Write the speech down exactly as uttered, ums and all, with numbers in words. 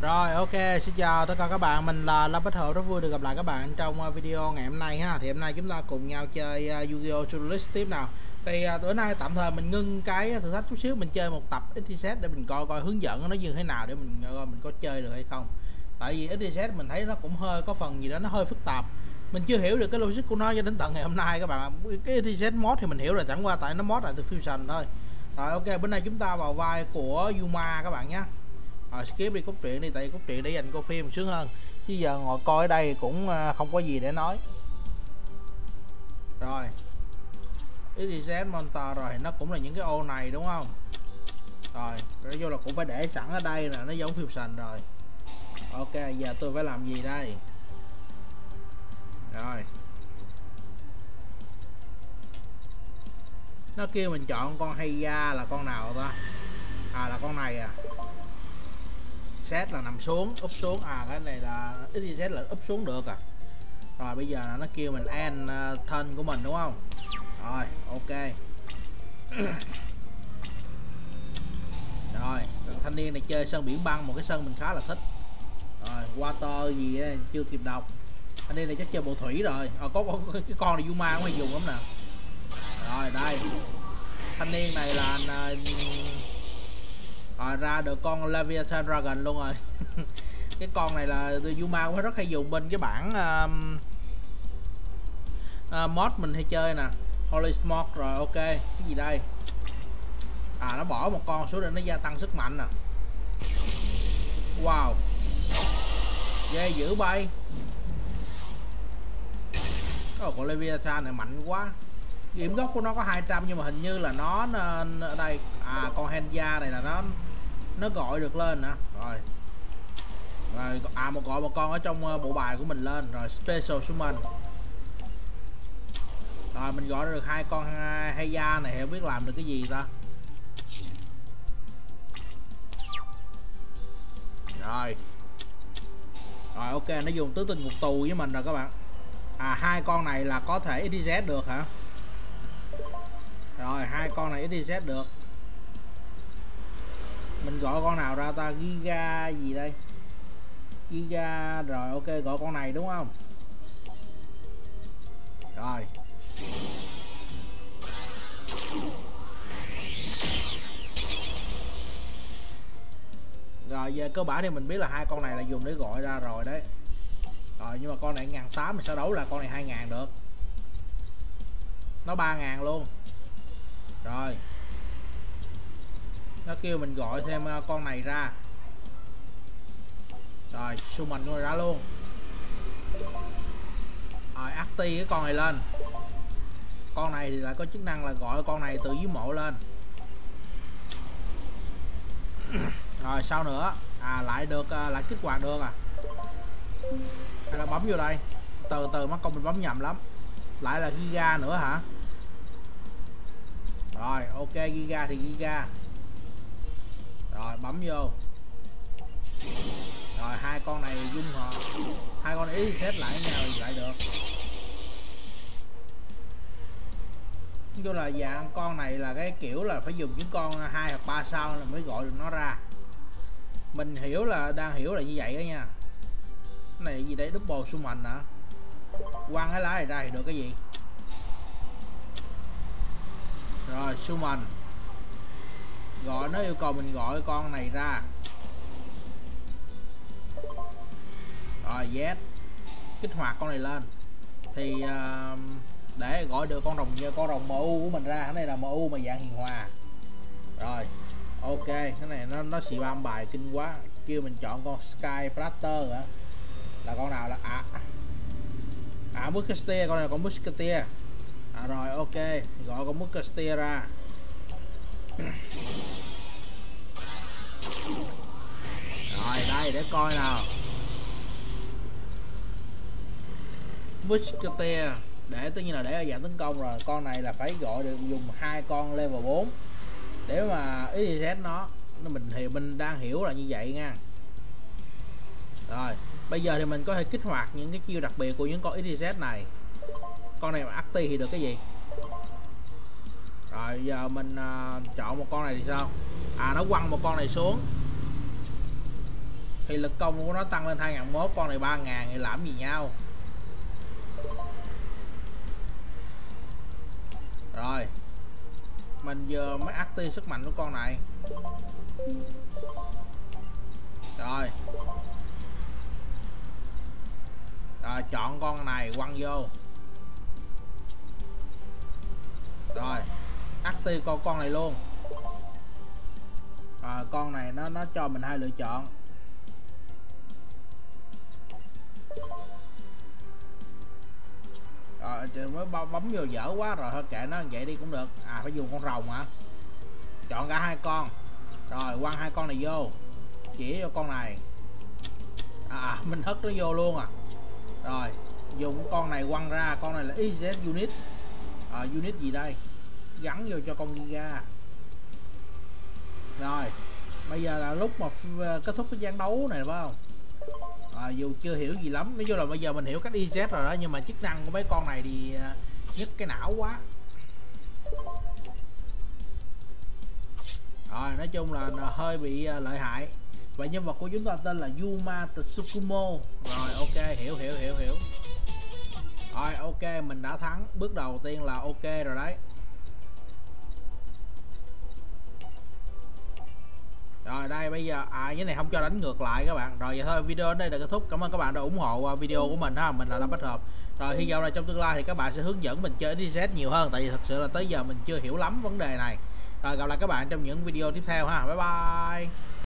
Rồi, ok, xin chào tất cả các bạn, mình là Lâm Bách Hợp, rất vui được gặp lại các bạn trong video ngày hôm nay ha. Thì hôm nay chúng ta cùng nhau chơi uh, Yu-Gi-Oh! Duelist tiếp nào. Thì uh, bữa nay tạm thời mình ngưng cái thử thách chút xíu, mình chơi một tập ích tê zét để mình coi coi hướng dẫn nó như thế nào để mình coi mình có chơi được hay không. Tại vì ích tê zét mình thấy nó cũng hơi có phần gì đó nó hơi phức tạp. Mình chưa hiểu được cái logic của nó cho đến tận ngày hôm nay các bạn. Cái ích tê zét mod thì mình hiểu rồi, chẳng qua tại nó mod lại từ Fusion thôi. Rồi ok, bữa nay chúng ta vào vai của Yuma các bạn nhé. Rồi, skip đi cốt truyện đi, tại vì cốt truyện để dành coi phim sướng hơn, chứ giờ ngồi coi ở đây cũng không có gì để nói. Rồi ích tê zét Monster rồi, nó cũng là những cái ô này đúng không? Rồi nói vô là cũng phải để sẵn ở đây nè, nó giống Fusion rồi. Ok, giờ tôi phải làm gì đây? Rồi nó kêu mình chọn con Heya là con nào ta? À là con này à. Set là nằm xuống, úp xuống, à cái này là ích tê zét là úp xuống được à. Rồi bây giờ nó kêu mình end uh, thân của mình đúng không? Rồi ok. Rồi thanh niên này chơi sân biển băng, một cái sân mình khá là thích. Rồi water gì đó, chưa kịp đọc. Thanh niên này chắc chơi bộ thủy rồi. À, có, có, có cái con này Yuma cũng hay dùng lắm nè. Rồi đây thanh niên này là uh, rồi ra được con Leviathan Dragon luôn rồi. Cái con này là Yuma cũng rất hay dùng bên cái bản uh, uh, mod mình hay chơi nè, Holy Smoke. Rồi ok, cái gì đây? À nó bỏ một con xuống để nó gia tăng sức mạnh nè. Wow, ghê dữ bay. Cái con Leviathan này mạnh quá. Điểm gốc của nó có hai trăm nhưng mà hình như là nó ở đây. À con Henya này là nó nó gọi được lên nè. Rồi rồi à một gọi một con ở trong bộ bài của mình lên. Rồi special summon. Rồi mình gọi được hai con Heya này, không biết làm được cái gì ta. Rồi rồi ok, nó dùng tứ tinh ngục tù với mình rồi các bạn. À hai con này là có thể ích tê zét được hả? Rồi hai con này ích tê zét được. Mình gọi con nào ra ta? Giga gì đây? Giga. Rồi ok, gọi con này đúng không? Rồi Rồi giờ cơ bản thì mình biết là hai con này là dùng để gọi ra rồi đấy. Rồi nhưng mà con này một nghìn tám trăm mình sao đấu là con này hai nghìn được. Nó ba nghìn luôn. Rồi nó kêu mình gọi thêm con này ra. Rồi summon con này ra luôn. Rồi acti cái con này lên. Con này thì lại có chức năng là gọi con này từ dưới mộ lên. Rồi sao nữa? À lại được, lại kích hoạt được à? Hay là bấm vô đây? Từ từ mất công mình bấm nhầm lắm. Lại là Giga nữa hả? Rồi ok, Giga thì Giga. Rồi bấm vô. Rồi hai con này dung hợp, hai con ý xếp lại với nhau thì lại được. Vô là dạng con này là cái kiểu là phải dùng những con hai hoặc ba sao là mới gọi được nó ra. Mình hiểu là đang hiểu là như vậy đó nha. Cái này gì đấy, double summon hả? Quăng cái lá này ra thì được cái gì? Rồi summon. Gọi nó yêu cầu mình gọi con này ra. Rồi Z kích hoạt con này lên thì uh, để gọi được con rồng con rồng em u của mình ra. Cái này là em u mà dạng hiền hòa. Rồi ok, cái này nó nó xì bam bài kinh quá. Kêu mình chọn con Sky Blaster hả? Là con nào là à à Musketeer, con này là con Musketeer. À rồi ok, gọi con Musketeer ra. Rồi đây để coi nào. Musketeer để tất nhiên là để ở dạng tấn công rồi. Con này là phải gọi được dùng hai con level bốn để mà ích tê zét nó nó mình thì mình đang hiểu là như vậy nha. Rồi bây giờ thì mình có thể kích hoạt những cái chiêu đặc biệt của những con ích tê zét này. Con này mà acti thì được cái gì? Rồi giờ mình uh, chọn một con này thì sao? À nó quăng một con này xuống. thì lực công của nó tăng lên hai ngàn mốt, con này ba ngàn thì làm gì nhau. Rồi mình vừa mới active sức mạnh của con này. Rồi rồi chọn con này quăng vô. Rồi active con con này luôn. Rồi con này nó nó cho mình hai lựa chọn. Rồi mới bấm vô dở quá rồi, thôi kệ nó vậy đi cũng được. À phải dùng con rồng hả? Chọn cả hai con. Rồi quăng hai con này vô, chỉ vô con này. À mình hất nó vô luôn à. Rồi dùng con này quăng ra, con này là i zét unit. À, unit gì đây? Gắn vô cho con Giga. Rồi bây giờ là lúc mà kết thúc cái ván đấu này phải không? À, dù chưa hiểu gì lắm, nói chung là bây giờ mình hiểu cách i zét rồi đó, nhưng mà chức năng của mấy con này thì nhức cái não quá. Rồi nói chung là hơi bị lợi hại. Và nhân vật của chúng ta tên là Yuma Tsukumo. Rồi ok, hiểu hiểu hiểu hiểu. Rồi ok, mình đã thắng, bước đầu tiên là ok rồi đấy. Rồi đây bây giờ à cái này không cho đánh ngược lại các bạn. Rồi vậy thôi, video đến đây là kết thúc. Cảm ơn các bạn đã ủng hộ video của mình ha. Mình là Lâm Bách Hợp. Rồi hy vọng là trong tương lai thì các bạn sẽ hướng dẫn mình chơi i zét nhiều hơn, tại vì thật sự là tới giờ mình chưa hiểu lắm vấn đề này. Rồi gặp lại các bạn trong những video tiếp theo ha. Bye bye.